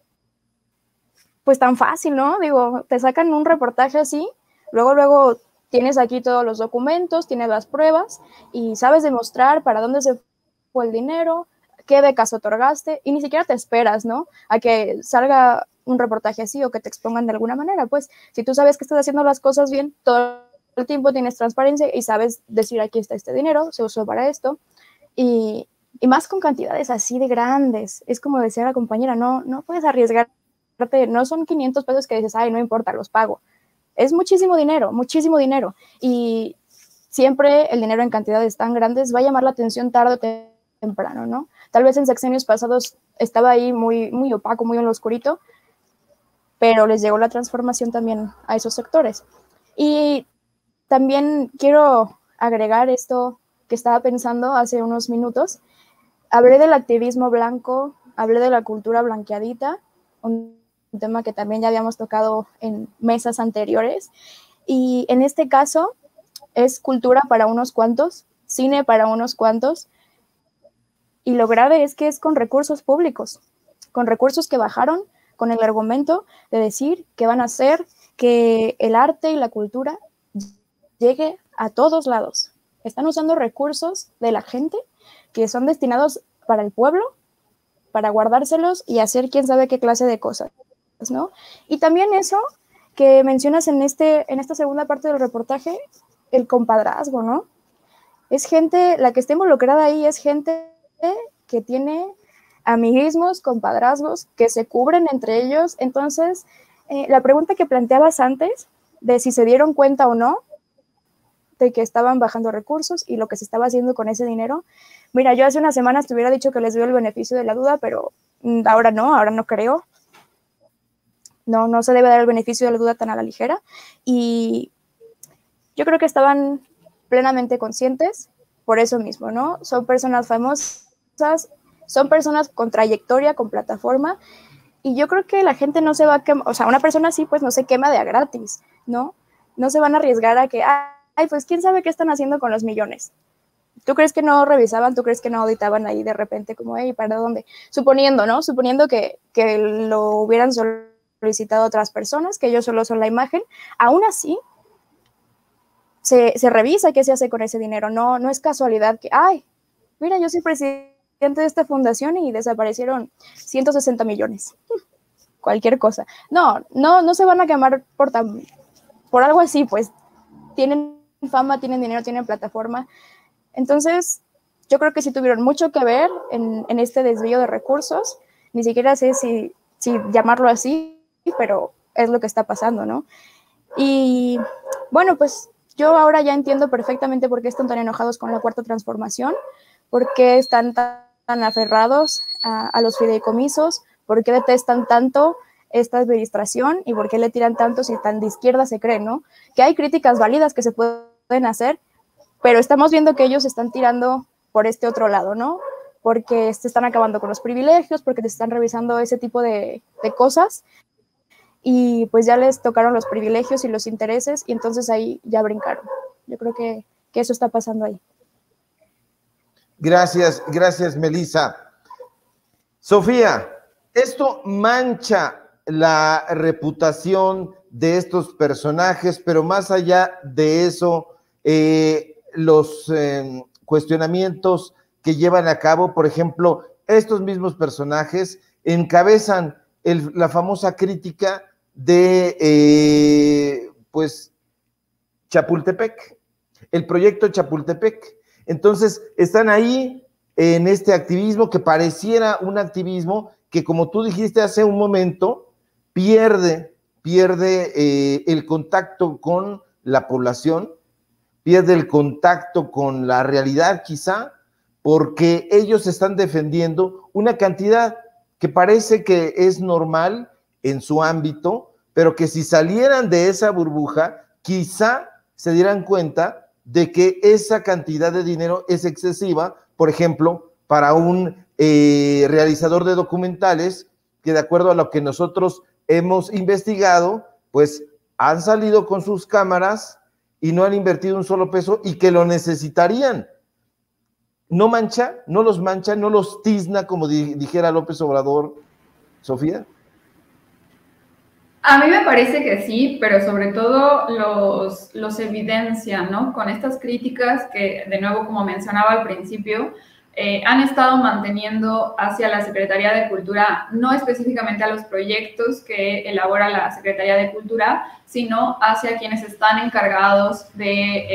pues tan fácil, ¿no? Digo, te sacan un reportaje así, luego, luego tienes aquí todos los documentos, tienes las pruebas y sabes demostrar para dónde se fue el dinero, qué becas otorgaste, y ni siquiera te esperas, ¿no? A que salga un reportaje así o que te expongan de alguna manera. Pues si tú sabes que estás haciendo las cosas bien, todo el tiempo tienes transparencia y sabes decir, aquí está este dinero, se usó para esto, y, y más con cantidades así de grandes. Es como decía la compañera, no, no puedes arriesgar. No son quinientos pesos que dices, ay, no importa, los pago. Es muchísimo dinero, muchísimo dinero. Y siempre el dinero en cantidades tan grandes va a llamar la atención tarde o temprano, ¿no? Tal vez en sexenios pasados estaba ahí muy, muy opaco, muy en lo oscurito, pero les llegó la transformación también a esos sectores. Y también quiero agregar esto que estaba pensando hace unos minutos. Hablé del activismo blanco, hablé de la cultura blanqueadita, un un tema que también ya habíamos tocado en mesas anteriores, y en este caso es cultura para unos cuantos, cine para unos cuantos, y lo grave es que es con recursos públicos, con recursos que bajaron con el argumento de decir que van a hacer que el arte y la cultura llegue a todos lados. Están usando recursos de la gente que son destinados para el pueblo, para guardárselos y hacer quién sabe qué clase de cosas, ¿no? Y también eso que mencionas en, este, en esta segunda parte del reportaje, el compadrazgo, ¿no? Es gente, la que está involucrada ahí es gente que tiene amiguismos, compadrazgos, que se cubren entre ellos. Entonces, eh, la pregunta que planteabas antes, de si se dieron cuenta o no de que estaban bajando recursos y lo que se estaba haciendo con ese dinero. Mira, yo hace unas semanas te hubiera dicho que les doy el beneficio de la duda, pero ahora no, ahora no creo. No, no se debe dar el beneficio de la duda tan a la ligera. Y yo creo que estaban plenamente conscientes por eso mismo, ¿no? Son personas famosas, son personas con trayectoria, con plataforma, y yo creo que la gente no se va a quemar, o sea, una persona así pues no se quema de a gratis, ¿no? No se van a arriesgar a que, ay, pues quién sabe qué están haciendo con los millones. ¿Tú crees que no revisaban? ¿Tú crees que no auditaban ahí de repente como, hey, ¿para dónde? Suponiendo, ¿no? Suponiendo que, que lo hubieran solicitado a otras personas, que ellos solo son la imagen, aún así se, se revisa qué se hace con ese dinero. No, no es casualidad que, ay, mira, yo soy presidente de esta fundación y desaparecieron ciento sesenta millones. Cualquier cosa. No, no, no se van a quemar por, tan, por algo así, pues tienen fama, tienen dinero, tienen plataforma. Entonces, yo creo que sí tuvieron mucho que ver en, en este desvío de recursos. Ni siquiera sé si, si llamarlo así, pero es lo que está pasando, ¿no? Y bueno, pues yo ahora ya entiendo perfectamente por qué están tan enojados con la Cuarta Transformación, por qué están tan, tan aferrados a, a los fideicomisos, por qué detestan tanto esta administración y por qué le tiran tanto si tan de izquierda se creen, ¿no? Que hay críticas válidas que se pueden hacer, pero estamos viendo que ellos están tirando por este otro lado, ¿no? Porque se están acabando con los privilegios, porque se están revisando ese tipo de, de cosas, y pues ya les tocaron los privilegios y los intereses, y entonces ahí ya brincaron. Yo creo que, que eso está pasando ahí. Gracias, gracias, Melissa. Sofía, esto mancha la reputación de estos personajes, pero más allá de eso, eh, los eh, cuestionamientos que llevan a cabo, por ejemplo, estos mismos personajes encabezan el, la famosa crítica de, eh, pues, Chapultepec, el proyecto Chapultepec. Entonces, están ahí en este activismo que pareciera un activismo que, como tú dijiste hace un momento, pierde, pierde eh, el contacto con la población, pierde el contacto con la realidad quizá, porque ellos están defendiendo una cantidad que parece que es normal en su ámbito, pero que si salieran de esa burbuja, quizá se dieran cuenta de que esa cantidad de dinero es excesiva, por ejemplo, para un eh, realizador de documentales que, de acuerdo a lo que nosotros hemos investigado, pues han salido con sus cámaras y no han invertido un solo peso y que lo necesitarían. ¿No mancha? ¿No los mancha? ¿No los tizna, como di dijera López Obrador, Sofía? A mí me parece que sí, pero sobre todo los, los evidencia, ¿no? Con estas críticas que, de nuevo, como mencionaba al principio, eh, han estado manteniendo hacia la Secretaría de Cultura, no específicamente a los proyectos que elabora la Secretaría de Cultura, sino hacia quienes están encargados de,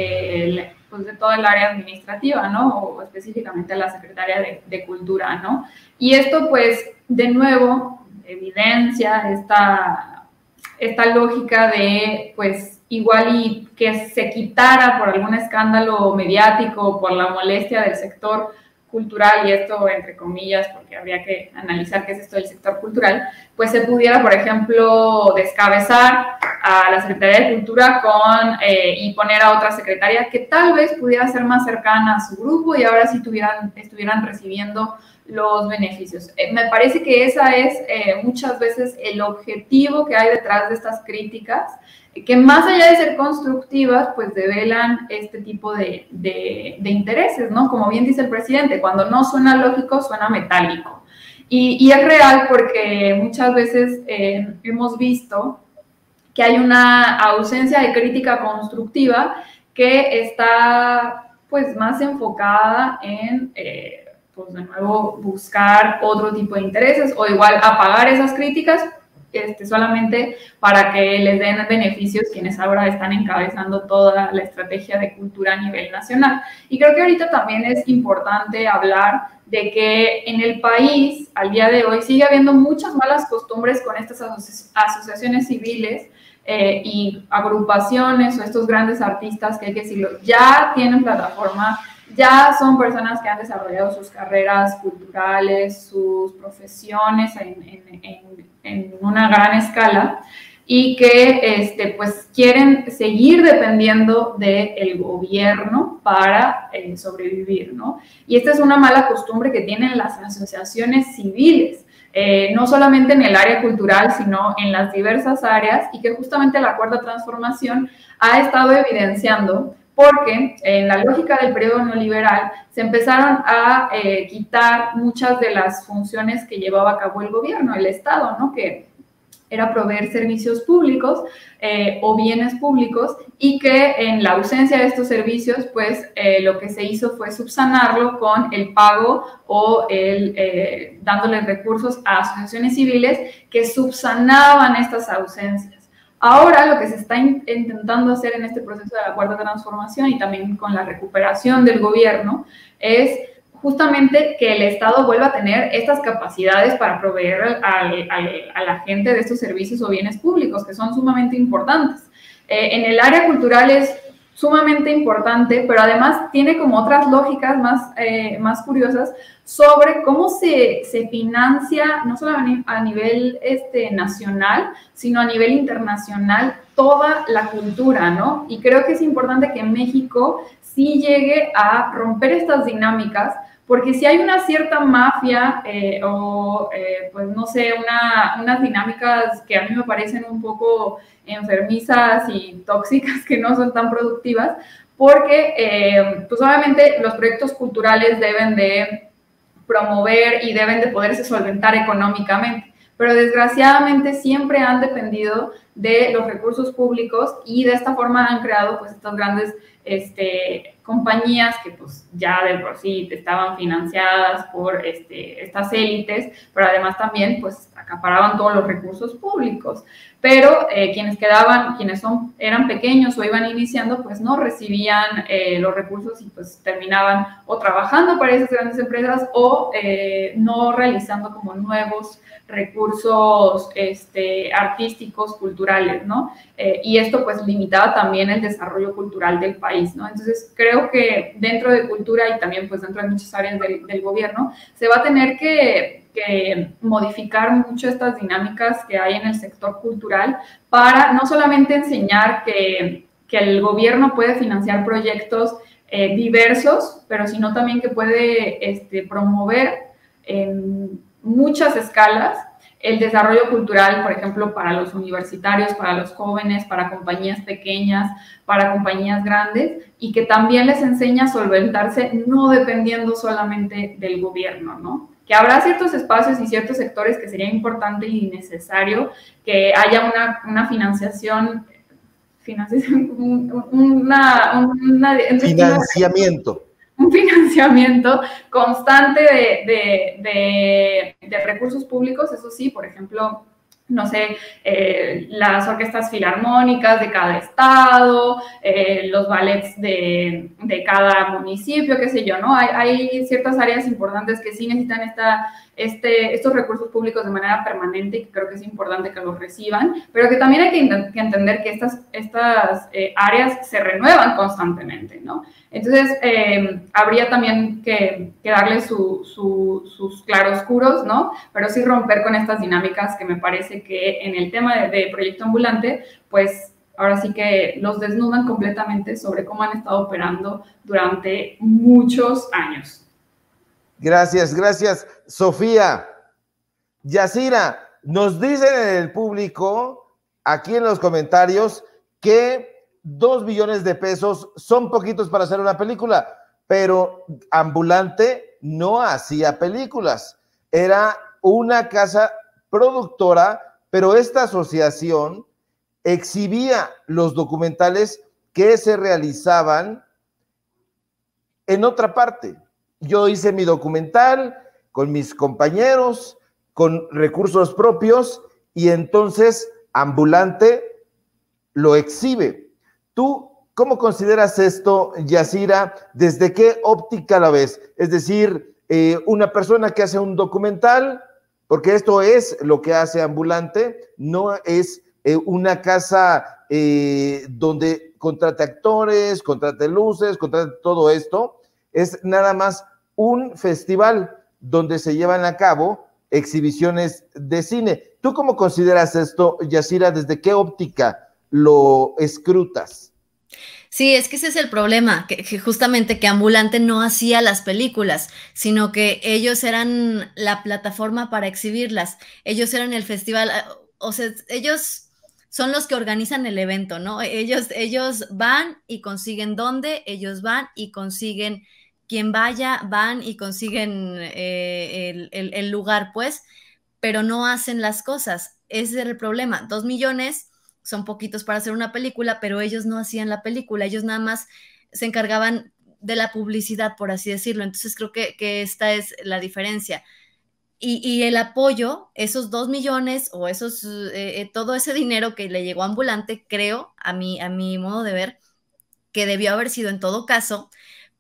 eh, pues de todo el área administrativa, ¿no? O específicamente a la Secretaría de, de Cultura, ¿no? Y esto, pues, de nuevo, evidencia esta... esta lógica de, pues, igual y que se quitara por algún escándalo mediático, por la molestia del sector cultural, y esto entre comillas, porque habría que analizar qué es esto del sector cultural, pues se pudiera, por ejemplo, descabezar a la Secretaría de Cultura con, eh, y poner a otra secretaria que tal vez pudiera ser más cercana a su grupo y ahora sí tuvieran, estuvieran recibiendo los beneficios. Eh, me parece que esa es eh, muchas veces el objetivo que hay detrás de estas críticas, que más allá de ser constructivas, pues develan este tipo de, de, de intereses, ¿no? Como bien dice el presidente, cuando no suena lógico, suena metálico. Y, y es real porque muchas veces eh, hemos visto que hay una ausencia de crítica constructiva que está, pues, más enfocada en... Eh, pues de nuevo buscar otro tipo de intereses o igual apagar esas críticas este, solamente para que les den beneficios quienes ahora están encabezando toda la estrategia de cultura a nivel nacional. Y creo que ahorita también es importante hablar de que en el país, al día de hoy, sigue habiendo muchas malas costumbres con estas aso- asociaciones civiles eh, y agrupaciones o estos grandes artistas que hay que decirlo, ya tienen plataforma, ya son personas que han desarrollado sus carreras culturales, sus profesiones en, en, en, en una gran escala y que este, pues, quieren seguir dependiendo del gobierno para eh, sobrevivir, ¿no? Y esta es una mala costumbre que tienen las asociaciones civiles, eh, no solamente en el área cultural, sino en las diversas áreas, y que justamente la Cuarta Transformación ha estado evidenciando, porque en la lógica del periodo neoliberal se empezaron a eh, quitar muchas de las funciones que llevaba a cabo el gobierno, el Estado, ¿no? Que era proveer servicios públicos eh, o bienes públicos, y que en la ausencia de estos servicios, pues eh, lo que se hizo fue subsanarlo con el pago o el eh, dándoles recursos a asociaciones civiles que subsanaban estas ausencias. Ahora lo que se está in- intentando hacer en este proceso de la Cuarta Transformación y también con la recuperación del gobierno es justamente que el Estado vuelva a tener estas capacidades para proveer al, al, a la gente de estos servicios o bienes públicos que son sumamente importantes. Eh, en el área cultural es sumamente importante, pero además tiene como otras lógicas más, eh, más curiosas sobre cómo se, se financia, no solo a nivel este, nacional, sino a nivel internacional, toda la cultura, ¿no? Y creo que es importante que México sí llegue a romper estas dinámicas, porque si hay una cierta mafia eh, o, eh, pues no sé, una, unas dinámicas que a mí me parecen un poco enfermizas y tóxicas, que no son tan productivas, porque eh, pues obviamente los proyectos culturales deben de promover y deben de poderse solventar económicamente, pero desgraciadamente siempre han dependido de los recursos públicos y de esta forma han creado pues estas grandes este, compañías que pues ya de por sí estaban financiadas por este, estas élites, pero además también pues acaparaban todos los recursos públicos, pero eh, quienes quedaban, quienes son, eran pequeños o iban iniciando, pues no recibían eh, los recursos y pues terminaban o trabajando para esas grandes empresas o eh, no realizando como nuevos recursos este, artísticos, culturales, ¿no? Eh, y esto pues limitaba también el desarrollo cultural del país, ¿no? Entonces creo que dentro de cultura y también pues dentro de muchas áreas del, del gobierno se va a tener que, que modificar mucho estas dinámicas que hay en el sector cultural para no solamente enseñar que, que el gobierno puede financiar proyectos eh, diversos, pero sino también que puede este, promover en muchas escalas el desarrollo cultural, por ejemplo, para los universitarios, para los jóvenes, para compañías pequeñas, para compañías grandes, y que también les enseña a solventarse no dependiendo solamente del gobierno, ¿no? Que habrá ciertos espacios y ciertos sectores que sería importante y necesario que haya una, una financiación, financiación una, una, financiamiento. un financiamiento constante de, de, de, de recursos públicos, eso sí, por ejemplo, no sé, eh, las orquestas filarmónicas de cada estado, eh, los ballets de, de cada municipio, qué sé yo, ¿no? Hay, hay ciertas áreas importantes que sí necesitan esta, este, estos recursos públicos de manera permanente y que creo que es importante que los reciban, pero que también hay que, que entender que estas, estas eh, áreas se renuevan constantemente, ¿no? Entonces, eh, habría también que, que darle su, su, sus claroscuros, ¿no? Pero sí romper con estas dinámicas que me parece que en el tema de, de Proyecto Ambulante, pues ahora sí que los desnudan completamente sobre cómo han estado operando durante muchos años. Gracias, gracias, Sofía. Yacira, nos dicen en el público, aquí en los comentarios, que dos billones de pesos son poquitos para hacer una película, pero Ambulante no hacía películas, era una casa productora, pero esta asociación exhibía los documentales que se realizaban en otra parte. Yo hice mi documental con mis compañeros, con recursos propios, y entonces Ambulante lo exhibe. ¿Tú cómo consideras esto, Yacira? ¿Desde qué óptica la ves? Es decir, eh, una persona que hace un documental, porque esto es lo que hace Ambulante, no es eh, una casa eh, donde contrate actores, contrate luces, contrate todo esto, es nada más un festival donde se llevan a cabo exhibiciones de cine. ¿Tú cómo consideras esto, Yacira? ¿Desde qué óptica lo escrutas? Sí, es que ese es el problema, que, que justamente que Ambulante no hacía las películas, sino que ellos eran la plataforma para exhibirlas, ellos eran el festival, o sea, ellos son los que organizan el evento, ¿no? Ellos, ellos van y consiguen dónde, ellos van y consiguen quien vaya, van y consiguen eh, el, el, el lugar, pues, pero no hacen las cosas. Ese es el problema. Dos millones son poquitos para hacer una película, pero ellos no hacían la película, ellos nada más se encargaban de la publicidad, por así decirlo. Entonces creo que, que esta es la diferencia. Y, y el apoyo, esos dos millones o esos, eh, todo ese dinero que le llegó a Ambulante, creo, a mi, a mi modo de ver, que debió haber sido en todo caso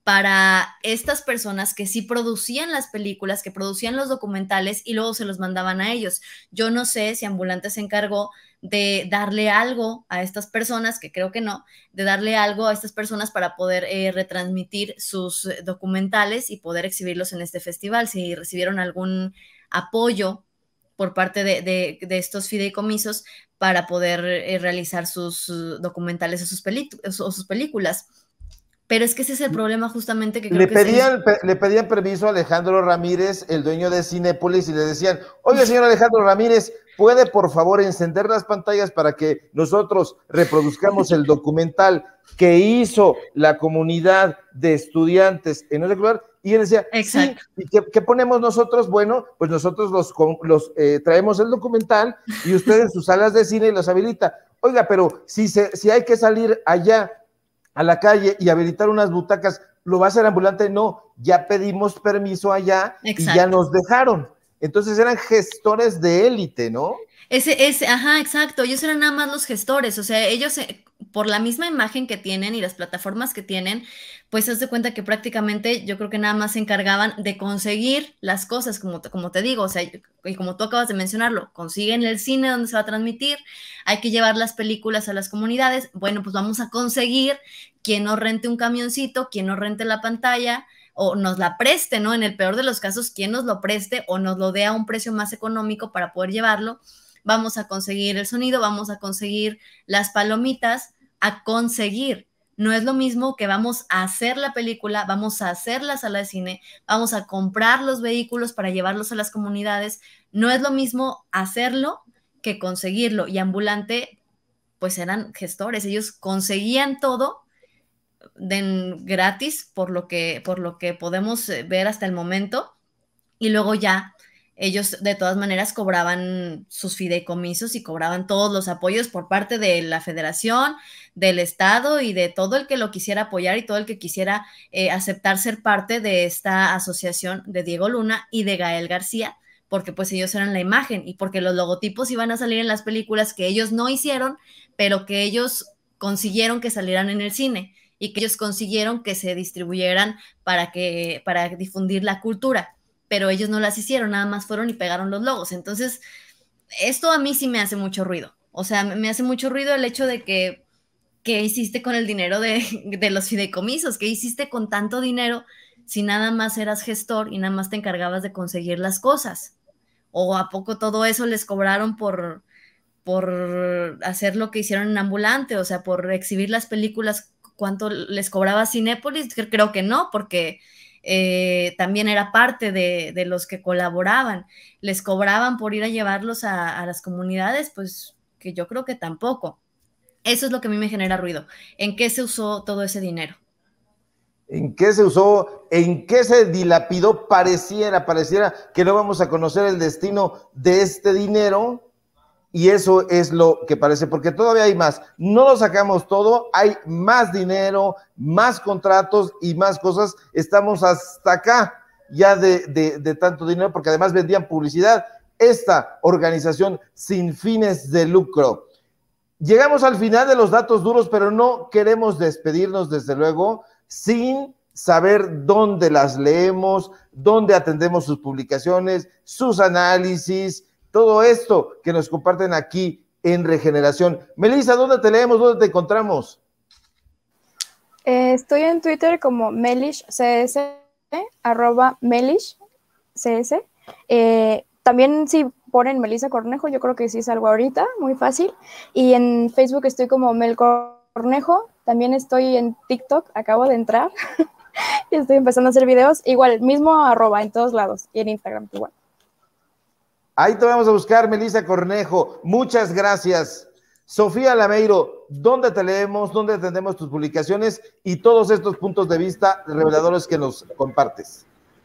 para estas personas que sí producían las películas, que producían los documentales y luego se los mandaban a ellos. Yo no sé si Ambulante se encargó de darle algo a estas personas, que creo que no, de darle algo a estas personas para poder eh, retransmitir sus documentales y poder exhibirlos en este festival, si recibieron algún apoyo por parte de, de, de estos fideicomisos para poder eh, realizar sus uh, documentales o sus, o sus películas. Pero es que ese es el problema justamente que creo le que pedían, es... le pedían permiso a Alejandro Ramírez, el dueño de Cinépolis, y le decían, oye, señor Alejandro Ramírez, ¿puede por favor encender las pantallas para que nosotros reproduzcamos el documental que hizo la comunidad de estudiantes en ese lugar? Y él decía, exacto. Sí, ¿y qué, qué ponemos nosotros? Bueno, pues nosotros los, los eh, traemos el documental y ustedes en sus salas de cine los habilita. Oiga, pero si, se, si hay que salir allá a la calle y habilitar unas butacas, ¿lo va a hacer Ambulante? No, ya pedimos permiso allá. Exacto. Y ya nos dejaron. Entonces eran gestores de élite, ¿no? Ese, ese, ajá, exacto, ellos eran nada más los gestores, o sea, ellos eh, por la misma imagen que tienen y las plataformas que tienen, pues se hace cuenta que prácticamente yo creo que nada más se encargaban de conseguir las cosas, como, como te digo, o sea, y como tú acabas de mencionarlo, consiguen el cine donde se va a transmitir, hay que llevar las películas a las comunidades, bueno, pues vamos a conseguir quien nos rente un camioncito, quien nos rente la pantalla, o nos la preste, ¿no? En el peor de los casos, quien nos lo preste o nos lo dé a un precio más económico para poder llevarlo. Vamos a conseguir el sonido, vamos a conseguir las palomitas, a conseguir. No es lo mismo que vamos a hacer la película, vamos a hacer la sala de cine, vamos a comprar los vehículos para llevarlos a las comunidades. No es lo mismo hacerlo que conseguirlo. Y Ambulante, pues eran gestores, ellos conseguían todo de gratis por lo que, por lo que podemos ver hasta el momento, y luego ya ellos de todas maneras cobraban sus fideicomisos y cobraban todos los apoyos por parte de la federación, del estado y de todo el que lo quisiera apoyar y todo el que quisiera eh, aceptar ser parte de esta asociación de Diego Luna y de Gael García, porque pues ellos eran la imagen y porque los logotipos iban a salir en las películas que ellos no hicieron, pero que ellos consiguieron que salieran en el cine y que ellos consiguieron que se distribuyeran para, que, para difundir la cultura, pero ellos no las hicieron, nada más fueron y pegaron los logos. Entonces, esto a mí sí me hace mucho ruido. O sea, me hace mucho ruido el hecho de que, ¿qué hiciste con el dinero de, de los fideicomisos? ¿Qué hiciste con tanto dinero si nada más eras gestor y nada más te encargabas de conseguir las cosas? ¿O a poco todo eso les cobraron por, por hacer lo que hicieron en Ambulante? O sea, por exhibir las películas. ¿Cuánto les cobraba Cinépolis? Creo que no, porque eh, también era parte de, de los que colaboraban. ¿Les cobraban por ir a llevarlos a, a las comunidades? Pues que yo creo que tampoco. Eso es lo que a mí me genera ruido. ¿En qué se usó todo ese dinero? ¿En qué se usó? ¿En qué se dilapidó? Pareciera, pareciera que no vamos a conocer el destino de este dinero. Y eso es lo que parece, porque todavía hay más. No lo sacamos todo, hay más dinero, más contratos y más cosas. Estamos hasta acá ya de, de, de tanto dinero, porque además vendían publicidad. Esta organización sin fines de lucro. Llegamos al final de los datos duros, pero no queremos despedirnos, desde luego, sin saber dónde las leemos, dónde atendemos sus publicaciones, sus análisis, todo esto que nos comparten aquí en Regeneración. Melissa, ¿dónde te leemos? ¿Dónde te encontramos? Eh, estoy en Twitter como melishcs, arroba melishcs. Eh, también si ponen Melissa Cornejo, yo creo que sí salgo ahorita, muy fácil. Y en Facebook estoy como Mel Cornejo. También estoy en TikTok, acabo de entrar. Y estoy empezando a hacer videos. Igual, mismo arroba en todos lados. Y en Instagram igual. Ahí te vamos a buscar, Melissa Cornejo. Muchas gracias. Sofía Lameiro, ¿dónde te leemos? ¿Dónde atendemos tus publicaciones? Y todos estos puntos de vista reveladores que nos compartes.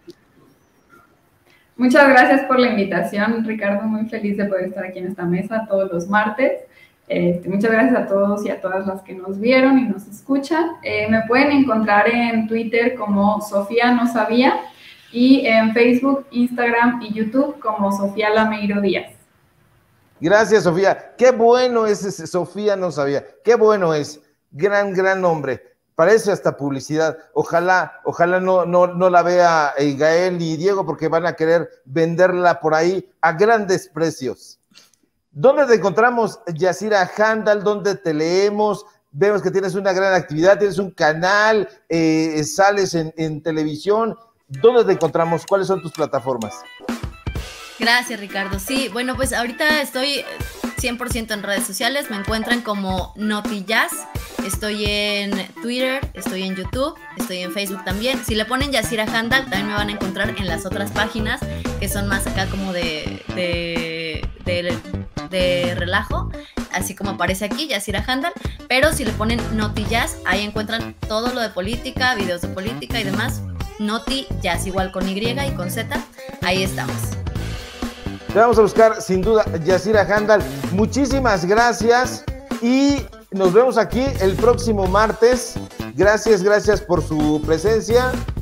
Muchas gracias por la invitación, Ricardo. Muy feliz de poder estar aquí en esta mesa todos los martes. Eh, muchas gracias a todos y a todas las que nos vieron y nos escuchan. Eh, me pueden encontrar en Twitter como Sofía No Sabía, y en Facebook, Instagram y YouTube como Sofía Lameiro Díaz. Gracias, Sofía. Qué bueno es ese Sofía No Sabía. Qué bueno es. Gran, gran nombre. parece hasta publicidad. Ojalá, ojalá no, no, no la vea eh, Gael ni Diego, porque van a querer venderla por ahí a grandes precios. ¿Dónde te encontramos, Yasira Handal? ¿Dónde te leemos? Vemos que tienes una gran actividad, tienes un canal, eh, sales en, en televisión. ¿Dónde te encontramos? ¿Cuáles son tus plataformas? Gracias, Ricardo. Sí, bueno, pues ahorita estoy cien por ciento en redes sociales. Me encuentran como NotiJazz. Estoy en Twitter, estoy en YouTube, estoy en Facebook también. Si le ponen Yasira Handal, también me van a encontrar en las otras páginas, que son más acá como de, de, de, de relajo, así como aparece aquí, Yasira Handal. Pero si le ponen NotiJazz, ahí encuentran todo lo de política, videos de política y demás. NotiJazz, igual con Y y con Z. Ahí estamos. Te vamos a buscar sin duda, Yasira Handal. Muchísimas gracias y nos vemos aquí el próximo martes. Gracias, gracias por su presencia.